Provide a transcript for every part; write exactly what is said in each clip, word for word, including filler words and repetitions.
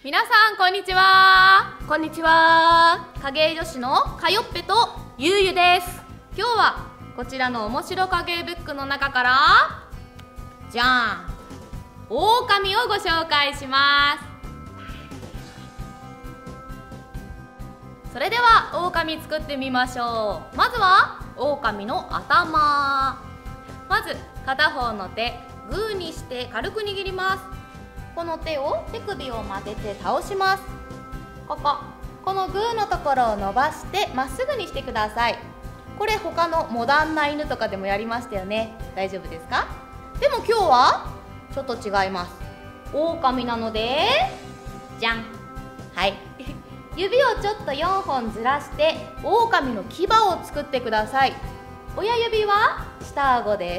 皆さんこんにちは。 こんにちは。 影絵女子のかよっぺとゆうゆです。 今日はこちらの面白影絵ブックの中からじゃーん、狼をご紹介します。それでは狼作ってみましょう。まずは狼の頭。まず片方の手グーにして軽く握ります。この手を手首を曲げて倒します。こここのグーのところを伸ばしてまっすぐにしてください。これ他のモダンな犬とかでもやりましたよね。大丈夫ですか？でも今日はちょっと違います。狼なのでじゃん、はい指をちょっとよんほんずらして狼の牙を作ってください。親指は下顎です。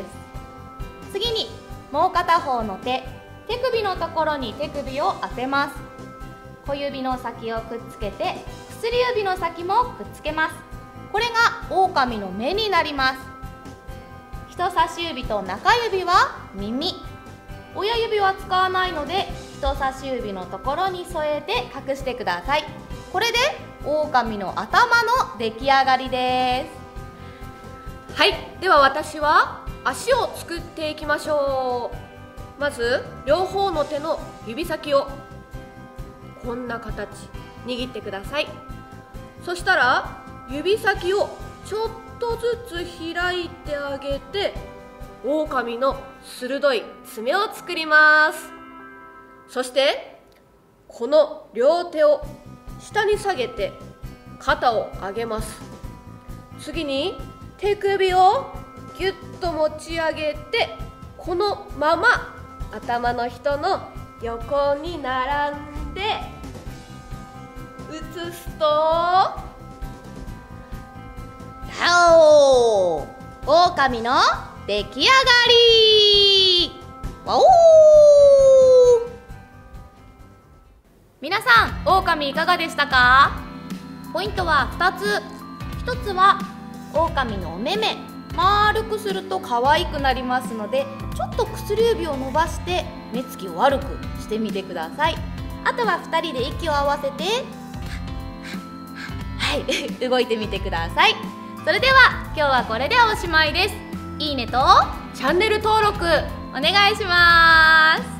次にもう片方の手手首のところに手首を当てます。小指の先をくっつけて薬指の先もくっつけます。これが狼の目になります。人差し指と中指は耳、親指は使わないので人差し指のところに添えて隠してください。これで狼の頭の出来上がりです。 はい、では私は足を作っていきましょう。まず両方の手の指先をこんな形握ってください。そしたら指先をちょっとずつ開いてあげて狼の鋭い爪を作ります。そしてこの両手を下に下げて肩を上げます。次に手首をぎゅっと持ち上げてこのまま頭の人の横に並んで写すとおー、狼の出来上がり。わおー。皆さん狼いかがでしたか？ポイントはふたつ。ひとつは狼のお目目丸くすると可愛くなりますので、ちょっと薬指を伸ばして目つきを悪くしてみてください。あとはふたりで息を合わせてはい動いてみてください。それでは今日はこれでおしまいです。いいねとチャンネル登録お願いします。